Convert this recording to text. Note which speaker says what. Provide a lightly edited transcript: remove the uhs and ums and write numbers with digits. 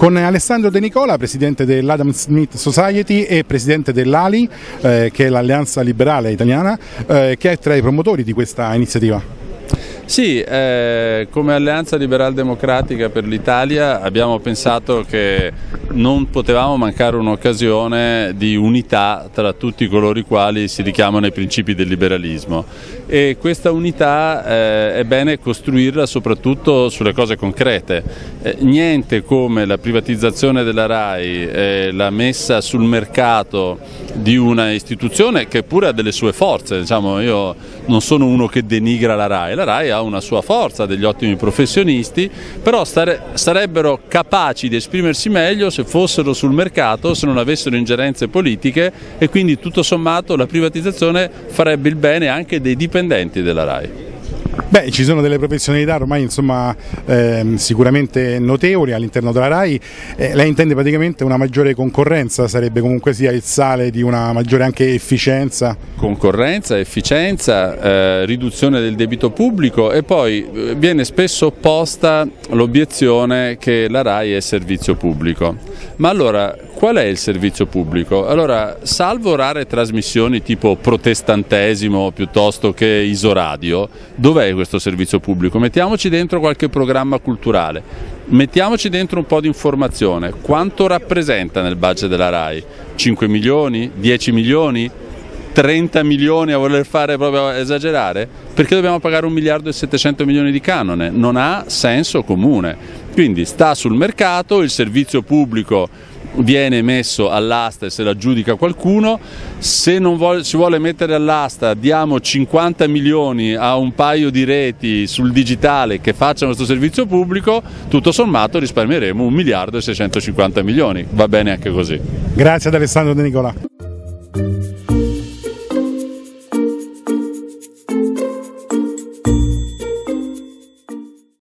Speaker 1: con Alessandro De Nicola, presidente dell'Adam Smith Society e presidente dell'ALI, che è l'Alleanza Liberale Italiana, che è tra i promotori di questa iniziativa.
Speaker 2: Sì, come Alleanza Liberal Democratica per l'Italia abbiamo pensato che non potevamo mancare un'occasione di unità tra tutti coloro i quali si richiamano ai principi del liberalismo, e questa unità è bene costruirla soprattutto sulle cose concrete. Niente come la privatizzazione della RAI, la messa sul mercato di una istituzione che pure ha delle sue forze. Diciamo, io non sono uno che denigra la RAI ha una sua forza, degli ottimi professionisti, però sarebbero capaci di esprimersi meglio se fossero sul mercato, se non avessero ingerenze politiche, e quindi tutto sommato la privatizzazione farebbe il bene anche dei dipendenti della RAI.
Speaker 1: Beh, ci sono delle professionalità ormai sicuramente notevoli all'interno della RAI. Lei intende praticamente una maggiore concorrenza, sarebbe comunque sia il sale di una maggiore anche efficienza?
Speaker 2: Concorrenza, efficienza, riduzione del debito pubblico, e poi viene spesso posta l'obiezione che la RAI è servizio pubblico. Ma allora qual è il servizio pubblico? Allora, salvo rare trasmissioni tipo Protestantesimo piuttosto che Isoradio, dov'è questo servizio pubblico? Mettiamoci dentro qualche programma culturale, mettiamoci dentro un po' di informazione. Quanto rappresenta nel budget della RAI? 5 milioni? 10 milioni? 30 milioni a voler fare proprio esagerare? Perché dobbiamo pagare 1 miliardo e 700 milioni di canone? Non ha senso comune. Quindi sta sul mercato, il servizio pubblico viene messo all'asta e se la aggiudica qualcuno. Se non si vuole mettere all'asta, diamo 50 milioni a un paio di reti sul digitale che facciano questo servizio pubblico, tutto sommato risparmieremo 1 miliardo e 650 milioni. Va bene anche così.
Speaker 1: Grazie ad Alessandro De Nicola.